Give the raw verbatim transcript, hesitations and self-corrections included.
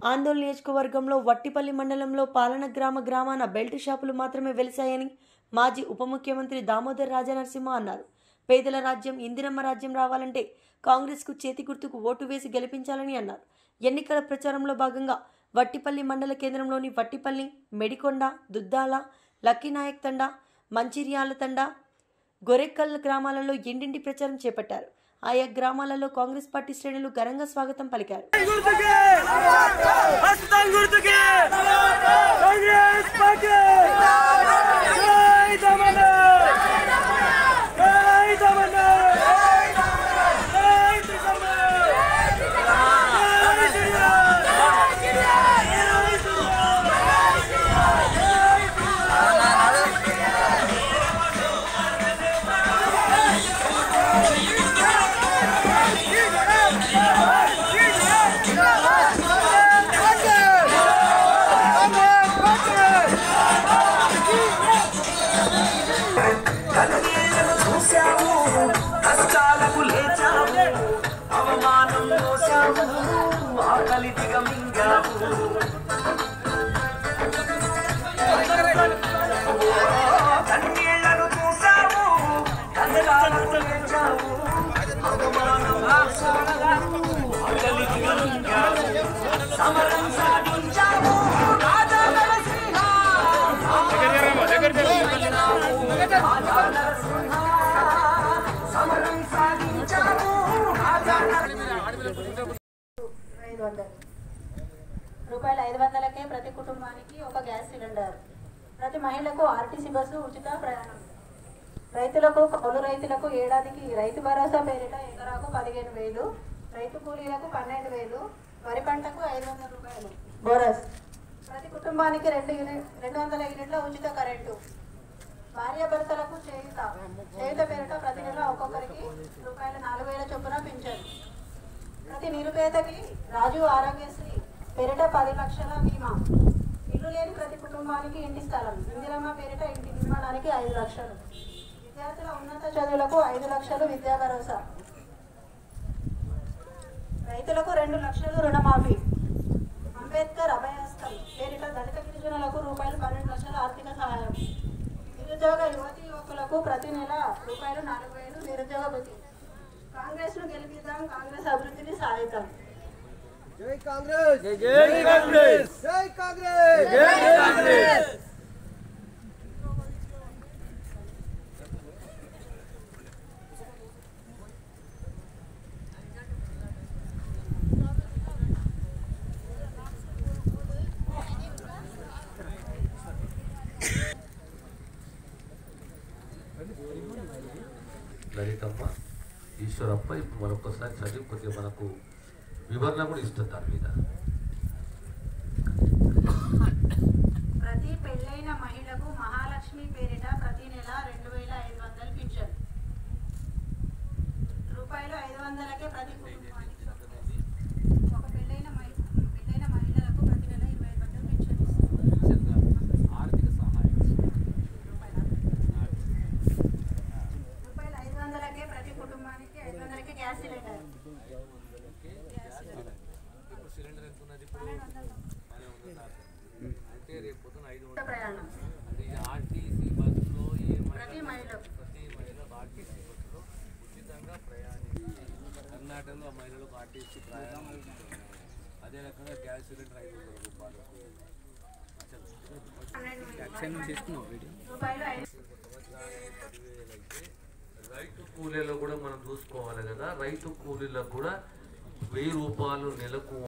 ఆందోళన నియోజకవర్గంలో వట్టిపల్లి మండలంలో పాలన గ్రామ గ్రామాన బెల్ట్ షాపులు మాత్రమే వెలిశాయని మాజీ ఉప ముఖ్యమంత్రి దామోదర్ రాజనరసింహ అన్నారు. పేదల రాజ్యం ఇందిరమ్మ రాజ్యం రావాలంటే కాంగ్రెస్కు చేతి గుర్తుకు ఓటు వేసి గెలిపించాలని అన్నారు. ఎన్నికల ప్రచారంలో భాగంగా వట్టిపల్లి మండల కేంద్రంలోని వట్టిపల్లి, మెడికొండ, దుద్దాల, లక్కీనాయక్ తండా, మంచిర్యాల తండా, గొరెక్కల్ గ్రామాలలో ఇంటింటి ప్రచారం చేపట్టారు. ఆయా గ్రామాలలో కాంగ్రెస్ పార్టీ శ్రేణులు ఘనంగా స్వాగతం పలికారు. రూపాయలు ఐదు వందలకే ప్రతి కుటుంబానికి ఒక గ్యాస్ సిలిండర్. ప్రతి మహిళకు ఆర్టీసీ బస్సు ఉచిత ప్రయాణం. రైతులకు కౌలు రైతులకు ఏడాదికి రైతు భరోసా పేరిట ఎకరాకు పదిహేను వేలు, రైతు కూలీలకు పన్నెండు వేలు, వరి పంటకు ఐదు వందల రూపాయలు బోనస్. ప్రతి కుటుంబానికి రెండు యూనిట్ రెండు వందల యూనిట్ల ఉచిత కరెంటు. భార్యాభర్తలకు చేయుత చేయుత పేరిట ప్రతి నెల ఒక్కొక్కరికి రూపాయలు నాలుగు వేల చొప్పున పింఛను. ప్రతి నిరుపేదకి రాజు ఆరోగ్యశ్రీ పేరిట పది లక్షల బీమా. ఇల్లు లేని ప్రతి కుటుంబానికి ఇంటి స్థలం. ఇందిరమ్మ పేరిట ఇంటి నిర్మాణానికి ఐదు లక్షలు. విద్యార్థుల ఉన్నత చదువులకు ఐదు లక్షలు విద్యా భరోసా. రైతులకు రెండు లక్షలు రుణమాఫీ. అంబేద్కర్ అభయహస్తం పేరిట దళిత గిరిజనులకు రూపాయలు పన్నెండు లక్షల ఆర్థిక సహాయం. నిరుద్యోగ యువతి యువకులకు ప్రతి నెల రూపాయలు నాలుగు వేలు నిరుద్యోగ భృతి. కాంగ్రెస్ ను గెలిపిద్దాం, కాంగ్రెస్ అభివృద్ధిని సాధిద్దాం. జై కాంగ్రెస్, జై కాంగ్రెస్, జై కాంగ్రెస్, జై కాంగ్రెస్. లలితమ్మ, ఈశ్వరప్ప ఇప్పుడు మరొకసారి చదివి కొద్దిగా మనకు వివరణ కూడా ఇస్తుంది దాని మీద. ప్రతి పెళ్ళైన మహిళకు మహాలక్ష్మి పేరిట ప్రతి నెల రెండు వేల ఐదు వందలు పింఛన్. రూపాయలు ఐదు వందలకే ప్రతి కుటుంబానికి ఒక పెళ్ళైన పెళ్ళైన మహిళలకు ప్రతి నెల ఇరవై ఐదు వందలు పింఛన్ ఆర్థిక సహాయం. రూపాయలు ఐదు వందలకే ప్రతి కుటుంబానికి ఐదు వందలకే గ్యాస్ సిలిండర్. ప్రయాణం ఆర్టీసీ బస్సులో ప్రతి మహిళకు ప్రతి మహిళకు ఆర్టీసీ బస్సులో ఉచితంగా ప్రయాణించి కర్ణాటకలో మహిళలకు ఆర్టీసీ ప్రయాణం. అదే రకంగా గ్యాస్ సిలిండర్ ఐదు వందల రూపాయలు. రైతు కూలీలో కూడా మనం చూసుకోవాలి కదా. రైతు కూలీలకు కూడా వెయ్యి రూపాయలు నెలకు